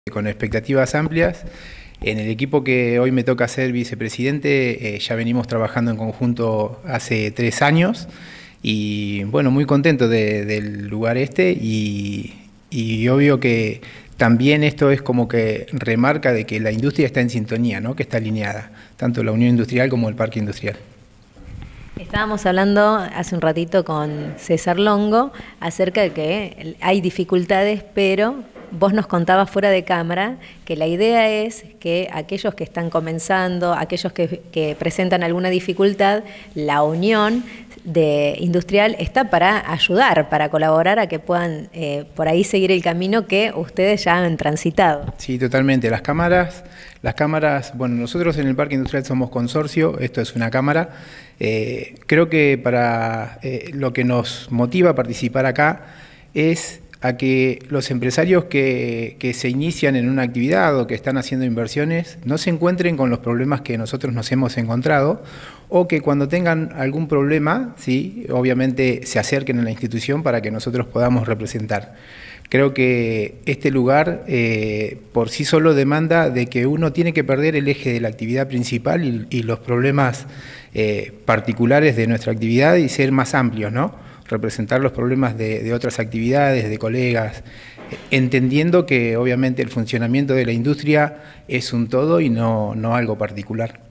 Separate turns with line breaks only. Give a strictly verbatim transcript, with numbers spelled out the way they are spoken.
con expectativas amplias. En el equipo que hoy me toca ser vicepresidente, eh, ya venimos trabajando en conjunto hace tres años y bueno, muy contento de, del lugar este y, y obvio que también esto es como que remarca de que la industria está en sintonía, ¿no? Que está alineada, tanto la Unión Industrial como el Parque Industrial.
Estábamos hablando hace un ratito con César Longo acerca de que hay dificultades, pero vos nos contabas fuera de cámara que la idea es que aquellos que están comenzando, aquellos que, que presentan alguna dificultad, la unión de industrial está para ayudar, para colaborar a que puedan eh, por ahí seguir el camino que ustedes ya han transitado.
Sí, totalmente. Las cámaras, las cámaras, bueno, nosotros en el Parque Industrial somos consorcio, esto es una cámara. Eh, creo que para eh, lo que nos motiva a participar acá es a que los empresarios que, que se inician en una actividad o que están haciendo inversiones no se encuentren con los problemas que nosotros nos hemos encontrado, o que cuando tengan algún problema, sí, obviamente se acerquen a la institución para que nosotros podamos representar. Creo que este lugar eh, por sí solo demanda de que uno tiene que perder el eje de la actividad principal y, y los problemas eh, particulares de nuestra actividad y ser más amplios, ¿no? Representar los problemas de, de otras actividades, de colegas, entendiendo que obviamente el funcionamiento de la industria es un todo y no, no algo particular.